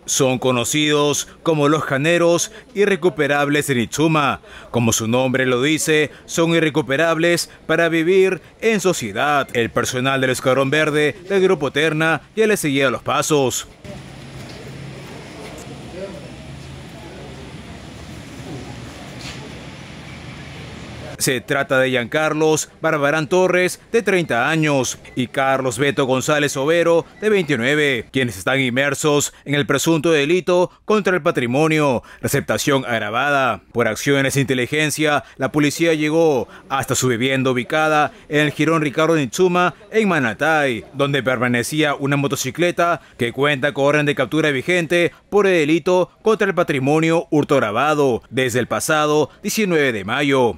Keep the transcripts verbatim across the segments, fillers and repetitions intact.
Son conocidos como los janeros irrecuperables de Nechuma. Como su nombre lo dice, son irrecuperables para vivir en sociedad. El personal del Escuadrón Verde del Grupo Terna ya le seguía los pasos. Se trata de Giancarlos Barbarán Torres, de treinta años, y Carlos Beto González Overo, de veintinueve, quienes están inmersos en el presunto delito contra el patrimonio, receptación agravada. Por acciones de inteligencia, la policía llegó hasta su vivienda ubicada en el Jirón Ricardo Nechuma, en Manatay, donde permanecía una motocicleta que cuenta con orden de captura vigente por el delito contra el patrimonio hurto agravado desde el pasado diecinueve de mayo.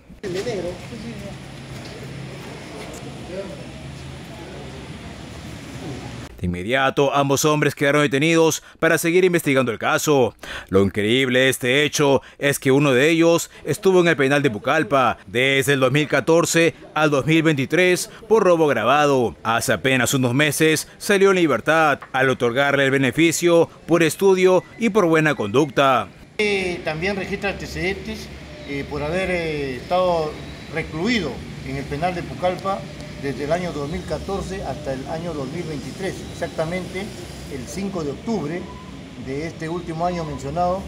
De inmediato, ambos hombres quedaron detenidos para seguir investigando el caso. Lo increíble de este hecho es que uno de ellos estuvo en el penal de Pucallpa desde el dos mil catorce al dos mil veintitrés por robo agravado. Hace apenas unos meses salió en libertad al otorgarle el beneficio por estudio y por buena conducta. Eh, también registra antecedentes eh, por haber eh, estado recluido en el penal de Pucallpa desde el año dos mil catorce hasta el año dos mil veintitrés, exactamente el cinco de octubre de este último año mencionado,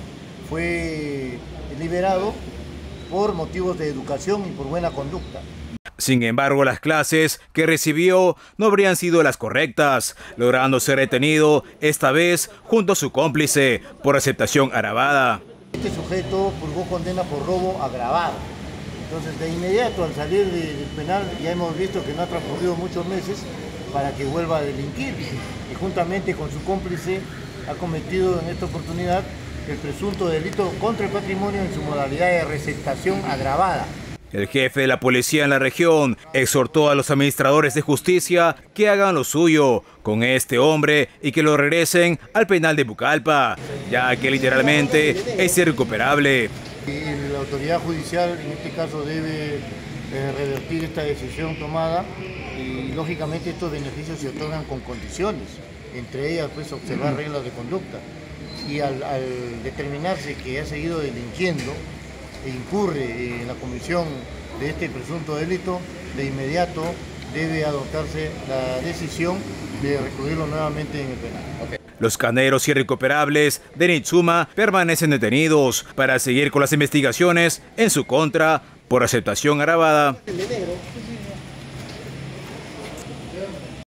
fue liberado por motivos de educación y por buena conducta. Sin embargo, las clases que recibió no habrían sido las correctas, logrando ser detenido, esta vez junto a su cómplice, por aceptación agravada. Este sujeto purgó condena por robo agravado. Entonces, de inmediato, al salir del penal, ya hemos visto que no ha transcurrido muchos meses para que vuelva a delinquir. Y juntamente con su cómplice ha cometido en esta oportunidad el presunto delito contra el patrimonio en su modalidad de receptación agravada. El jefe de la policía en la región exhortó a los administradores de justicia que hagan lo suyo con este hombre y que lo regresen al penal de Pucallpa, ya que literalmente es irrecuperable. La autoridad judicial en este caso debe eh, revertir esta decisión tomada y lógicamente estos beneficios se otorgan con condiciones, entre ellas pues observar reglas de conducta, y al, al determinarse que ha seguido delinquiendo e incurre en la comisión de este presunto delito, de inmediato debe adoptarse la decisión de recluirlo nuevamente en el penal. Okay. Los caneros irrecuperables de Nechuma permanecen detenidos para seguir con las investigaciones en su contra por aceptación agravada.